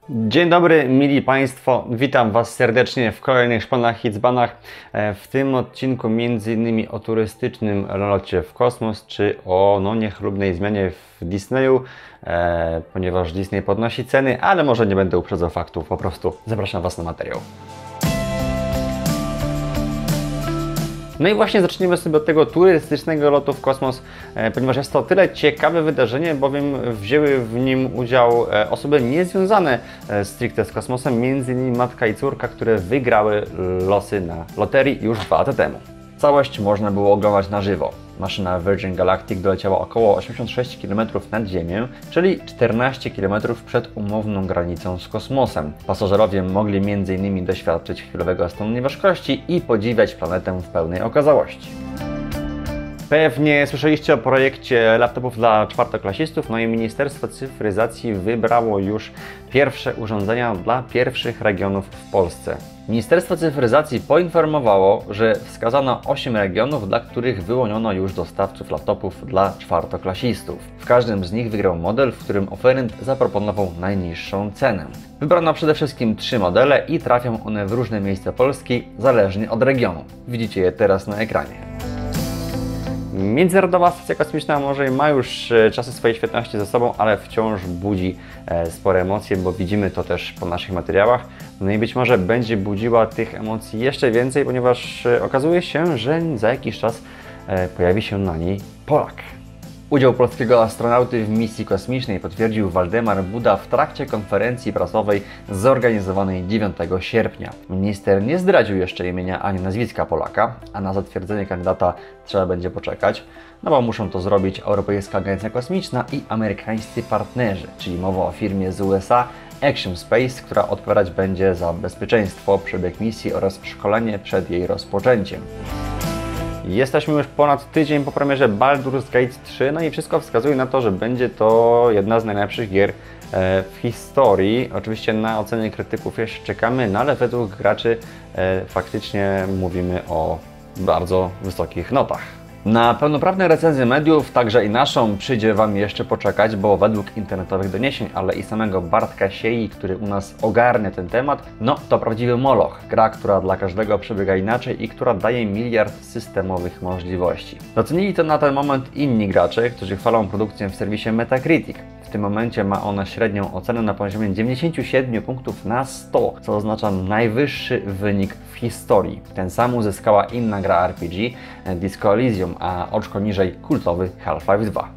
Dzień dobry, mili Państwo, witam Was serdecznie w kolejnych szponach Hitsbanach. W tym odcinku m.in. o turystycznym locie w kosmos, czy o niechlubnej zmianie w Disneyu, ponieważ Disney podnosi ceny, ale może nie będę uprzedzał faktów, po prostu zapraszam Was na materiał. No i właśnie zaczniemy sobie od tego turystycznego lotu w kosmos, ponieważ jest to tyle ciekawe wydarzenie, bowiem wzięły w nim udział osoby niezwiązane stricte z kosmosem, m.in. matka i córka, które wygrały losy na loterii już 2 lata temu. Całość można było oglądać na żywo. Maszyna Virgin Galactic doleciała około 86 km nad Ziemię, czyli 14 km przed umowną granicą z kosmosem. Pasażerowie mogli m.in. doświadczyć chwilowego stanu nieważkości i podziwiać planetę w pełnej okazałości. Pewnie słyszeliście o projekcie laptopów dla czwartoklasistów, no i Ministerstwo Cyfryzacji wybrało już pierwsze urządzenia dla pierwszych regionów w Polsce. Ministerstwo Cyfryzacji poinformowało, że wskazano 8 regionów, dla których wyłoniono już dostawców laptopów dla czwartoklasistów. W każdym z nich wygrał model, w którym oferent zaproponował najniższą cenę. Wybrano przede wszystkim 3 modele i trafią one w różne miejsca Polski, zależnie od regionu. Widzicie je teraz na ekranie. Międzynarodowa Stacja Kosmiczna może ma już czasy swojej świetności za sobą, ale wciąż budzi spore emocje, bo widzimy to też po naszych materiałach. No i być może będzie budziła tych emocji jeszcze więcej, ponieważ okazuje się, że za jakiś czas pojawi się na niej Polak. Udział polskiego astronauty w misji kosmicznej potwierdził Waldemar Buda w trakcie konferencji prasowej zorganizowanej 9 sierpnia. Minister nie zdradził jeszcze imienia ani nazwiska Polaka, a na zatwierdzenie kandydata trzeba będzie poczekać, no bo muszą to zrobić Europejska Agencja Kosmiczna i amerykańscy partnerzy, czyli mowa o firmie z USA Axiom Space, która odpowiadać będzie za bezpieczeństwo, przebieg misji oraz szkolenie przed jej rozpoczęciem. Jesteśmy już ponad tydzień po premierze Baldur's Gate 3, no i wszystko wskazuje na to, że będzie to jedna z najlepszych gier w historii. Oczywiście na oceny krytyków jeszcze czekamy, no ale według graczy faktycznie mówimy o bardzo wysokich notach. Na pełnoprawne recenzje mediów, także i naszą, przyjdzie Wam jeszcze poczekać, bo według internetowych doniesień, ale i samego Bartka Siei, który u nas ogarnia ten temat, no to prawdziwy moloch. Gra, która dla każdego przebiega inaczej i która daje miliard systemowych możliwości. Docenili to na ten moment inni gracze, którzy chwalą produkcję w serwisie Metacritic. W tym momencie ma ona średnią ocenę na poziomie 97 punktów na 100, co oznacza najwyższy wynik w historii. Ten sam uzyskała inna gra RPG, Disco Elysium, a oczko niżej kultowy Half-Life 2.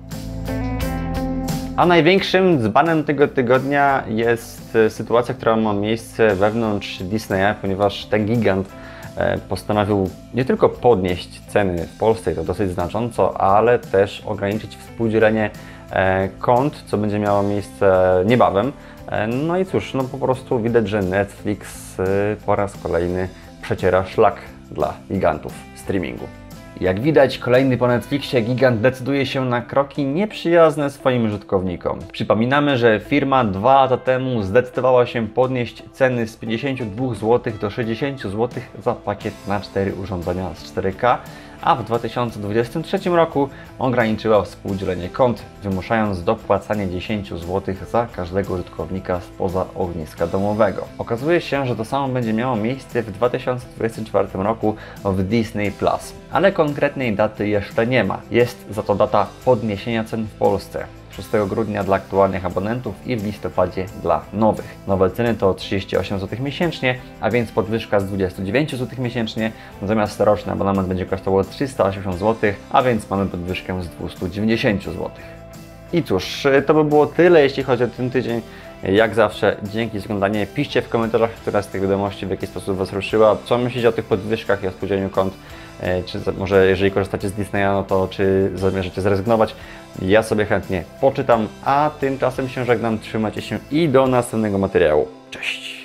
A największym dzbanem tego tygodnia jest sytuacja, która ma miejsce wewnątrz Disneya, ponieważ ten gigant postanowił nie tylko podnieść ceny w Polsce, i to dosyć znacząco, ale też ograniczyć współdzielenie kont, co będzie miało miejsce niebawem. No i cóż, no po prostu widać, że Netflix po raz kolejny przeciera szlak dla gigantów streamingu. Jak widać, kolejny po Netflixie gigant decyduje się na kroki nieprzyjazne swoim użytkownikom. Przypominamy, że firma 2 lata temu zdecydowała się podnieść ceny z 52 zł do 60 zł za pakiet na 4 urządzenia z 4K, a w 2023 roku ograniczyła współdzielenie kont, wymuszając dopłacanie 10 zł za każdego użytkownika spoza ogniska domowego. Okazuje się, że to samo będzie miało miejsce w 2024 roku w Disney+, ale konkretnej daty jeszcze nie ma. Jest za to data podniesienia cen w Polsce. 6 grudnia dla aktualnych abonentów i w listopadzie dla nowych. Nowe ceny to 38 zł miesięcznie, a więc podwyżka z 29 zł miesięcznie, natomiast roczny abonament będzie kosztował 380 zł, a więc mamy podwyżkę z 290 zł. I cóż, to by było tyle, jeśli chodzi o ten tydzień. Jak zawsze, dzięki za oglądanie. Piszcie w komentarzach, która z tych wiadomości w jaki sposób Was ruszyła, co myślicie o tych podwyżkach i o spółdzieleniu kont. Czy może jeżeli korzystacie z Disneya, no to czy zamierzacie zrezygnować? Ja sobie chętnie poczytam, a tymczasem się żegnam, trzymajcie się i do następnego materiału. Cześć!